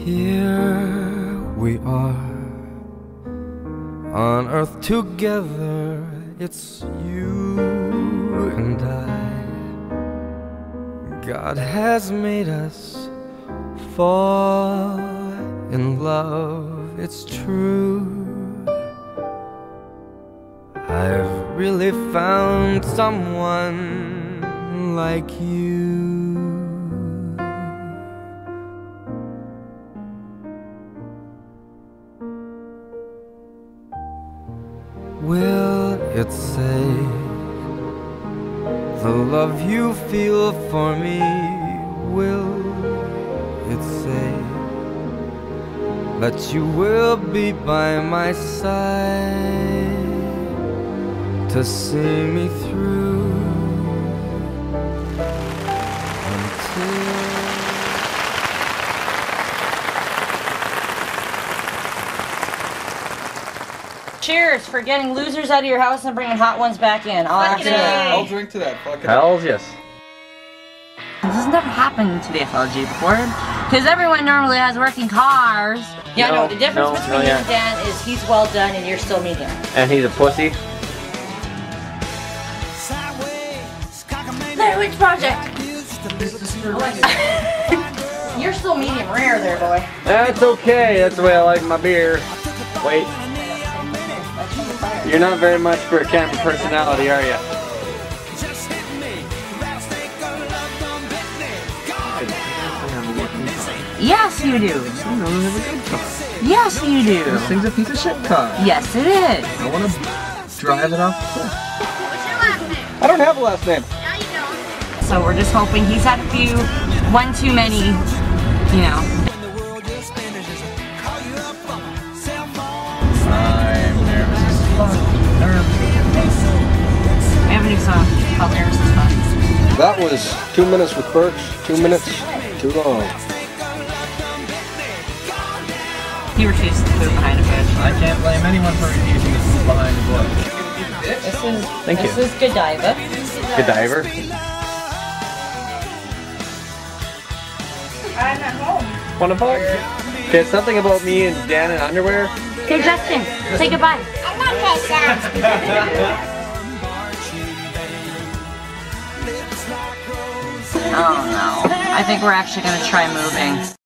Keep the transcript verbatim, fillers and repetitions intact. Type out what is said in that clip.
Here we are on earth together, it's you and I. God has made us fall in love, it's true. I've really found someone like you. Will it say the love you feel for me? Will it say that you will be by my side to see me through until cheers for getting losers out of your house and bringing hot ones back in. I'll have to. I'll drink to that. Fuck it. Hells yes. This has never happened to the F L G before, because everyone normally has working cars. Yeah, no, no the difference no, between no, you yeah. and Dan is he's well done and you're still medium. And he's a pussy. Hey, which project? You're still medium rare there, boy. That's okay. That's the way I like my beer. Wait. You're not very much for a camera personality, are you? Yes, you do. I don't have a good car. Yes, you do. This thing's a piece of shit car. Yes, it is. I want to drive it off the cliff. What's your last name? I don't have a last name. Yeah, you don't. So we're just hoping he's had a few, one too many, you know. I'm nervous as fuck. We have a new song called Nervous as Fuck. That was two minutes with Birch. Two minutes too long. He refused to poop behind a bush. I can't blame anyone for refusing to poop behind a bush. This is Thank this you. is Godiva. Godiver. I'm at home. Wanna fuck? Okay, something about me and Dan in underwear. Okay, Justin, say goodbye. I love that sound. Oh no. I think we're actually gonna try moving.